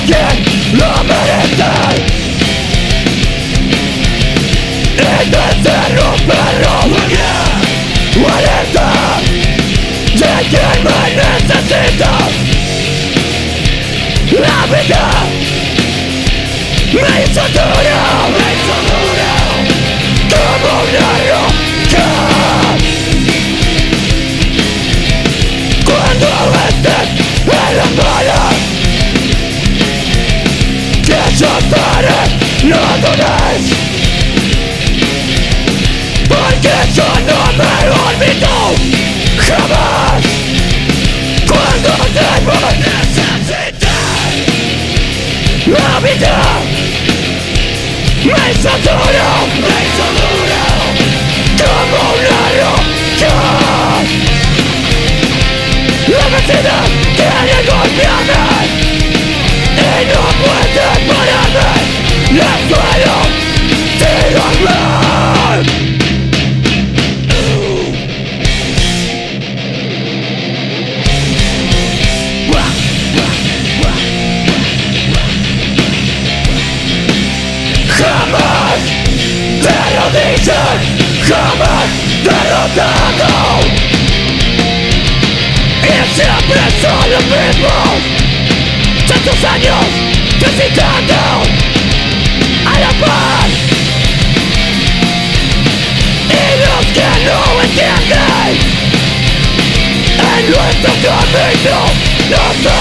quien lo merece. Este cerro perro, alerta de quien me necesita. La vida me hizo dura, como una roca. Cuando estés en la mala, que yo estaré, no dudes, porque yo no me olvido jamás. Cuando te voy a necesitar, la vida me hizo dura, como una roca. La vecina quiere golpearme y no puede pararme. Le suelo tirarme. Jamás te lo dicen, jamás derrotado. Y siempre son los mismos, tantos años gritando a la paz. Y los que no entienden, en nuestro camino no